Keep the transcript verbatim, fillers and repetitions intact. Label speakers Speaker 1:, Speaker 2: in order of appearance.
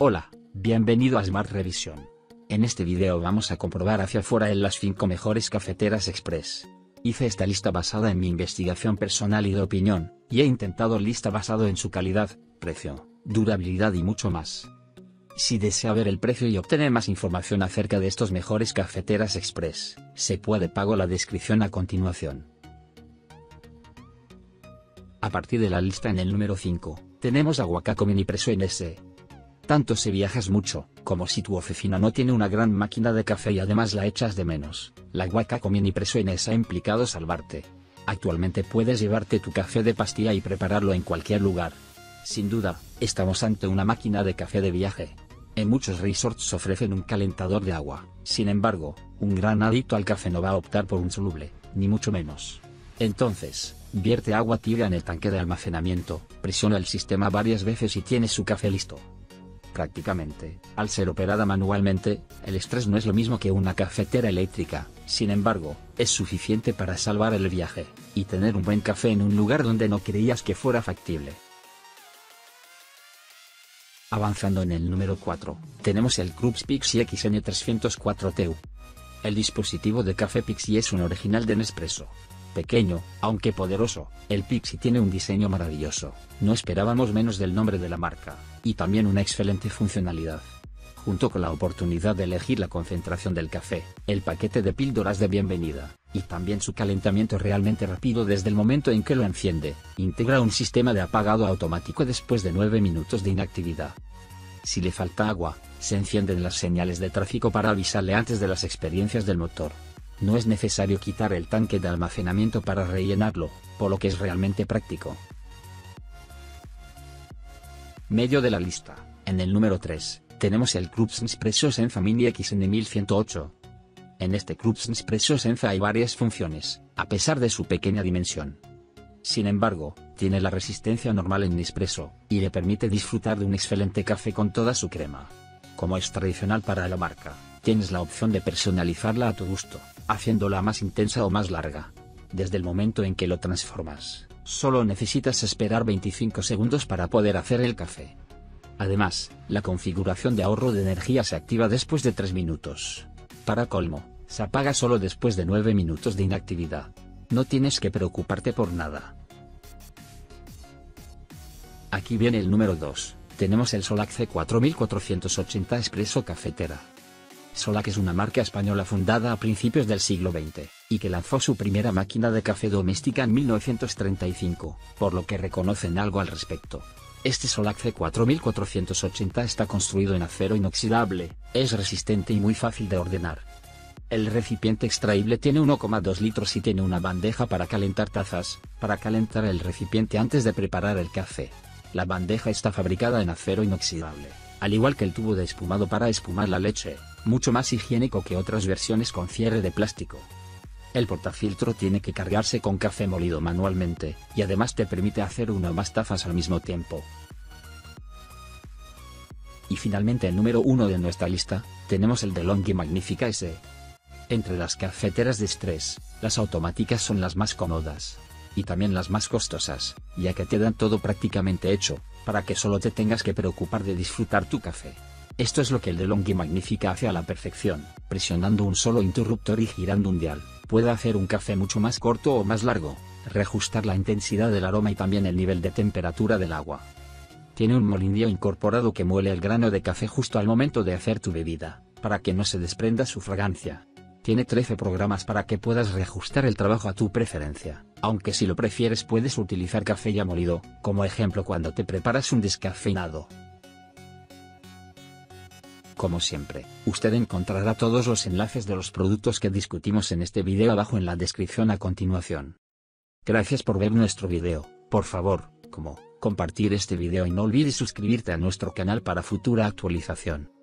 Speaker 1: Hola, bienvenido a Smart Revisión. En este video vamos a comprobar hacia afuera en las cinco mejores cafeteras express. Hice esta lista basada en mi investigación personal y de opinión, y he intentado lista basado en su calidad, precio, durabilidad y mucho más. Si desea ver el precio y obtener más información acerca de estos mejores cafeteras express, se puede pago la descripción a continuación. A partir de la lista en el número cinco, tenemos a Wakaco Mini Presso N S. Tanto si viajas mucho, como si tu oficina no tiene una gran máquina de café y además la echas de menos, la Wakaco Mini Presso N S ha implicado salvarte. Actualmente puedes llevarte tu café de pastilla y prepararlo en cualquier lugar. Sin duda, estamos ante una máquina de café de viaje. En muchos resorts ofrecen un calentador de agua, sin embargo, un gran adicto al café no va a optar por un soluble, ni mucho menos. Entonces, vierte agua tibia en el tanque de almacenamiento, presiona el sistema varias veces y tienes su café listo. Prácticamente, al ser operada manualmente, el estrés no es lo mismo que una cafetera eléctrica, sin embargo, es suficiente para salvar el viaje, y tener un buen café en un lugar donde no creías que fuera factible. Avanzando en el número cuatro, tenemos el Krups Pixie X N trescientos cuatro T U. El dispositivo de café Pixie es un original de Nespresso. Pequeño, aunque poderoso, el Pixie tiene un diseño maravilloso, no esperábamos menos del nombre de la marca, y también una excelente funcionalidad. Junto con la oportunidad de elegir la concentración del café, el paquete de píldoras de bienvenida, y también su calentamiento realmente rápido desde el momento en que lo enciende, integra un sistema de apagado automático después de nueve minutos de inactividad. Si le falta agua, se encienden las señales de tráfico para avisarle antes de las experiencias del motor. No es necesario quitar el tanque de almacenamiento para rellenarlo, por lo que es realmente práctico. Medio de la lista, en el número tres, tenemos el Krups Nespresso Senza Mini X N mil ciento ocho. En este Krups Nespresso Senza hay varias funciones, a pesar de su pequeña dimensión. Sin embargo, tiene la resistencia normal en Nespresso, y le permite disfrutar de un excelente café con toda su crema. Como es tradicional para la marca, tienes la opción de personalizarla a tu gusto, haciéndola más intensa o más larga. Desde el momento en que lo transformas, solo necesitas esperar veinticinco segundos para poder hacer el café. Además, la configuración de ahorro de energía se activa después de tres minutos. Para colmo, se apaga solo después de nueve minutos de inactividad. No tienes que preocuparte por nada. Aquí viene el número dos, tenemos el Solac C cuatro mil cuatrocientos ochenta Espresso Cafetera. Solac es una marca española fundada a principios del siglo veinte, y que lanzó su primera máquina de café doméstica en mil novecientos treinta y cinco, por lo que reconocen algo al respecto. Este Solac C cuatro mil cuatrocientos ochenta está construido en acero inoxidable, es resistente y muy fácil de ordenar. El recipiente extraíble tiene uno coma dos litros y tiene una bandeja para calentar tazas, para calentar el recipiente antes de preparar el café. La bandeja está fabricada en acero inoxidable, al igual que el tubo de espumado para espumar la leche, mucho más higiénico que otras versiones con cierre de plástico. El portafiltro tiene que cargarse con café molido manualmente, y además te permite hacer una o más tazas al mismo tiempo. Y finalmente el número uno de nuestra lista, tenemos el DeLonghi Magnifica S. Entre las cafeteras de estrés, las automáticas son las más cómodas. Y también las más costosas, ya que te dan todo prácticamente hecho, para que solo te tengas que preocupar de disfrutar tu café. Esto es lo que el DeLonghi Magnifica hace a la perfección, presionando un solo interruptor y girando un dial, puede hacer un café mucho más corto o más largo, reajustar la intensidad del aroma y también el nivel de temperatura del agua. Tiene un molinillo incorporado que muele el grano de café justo al momento de hacer tu bebida, para que no se desprenda su fragancia. Tiene trece programas para que puedas reajustar el trabajo a tu preferencia, aunque si lo prefieres puedes utilizar café ya molido, como ejemplo cuando te preparas un descafeinado. Como siempre, usted encontrará todos los enlaces de los productos que discutimos en este video abajo en la descripción a continuación. Gracias por ver nuestro video, por favor, como, compartir este video y no olvides suscribirte a nuestro canal para futura actualización.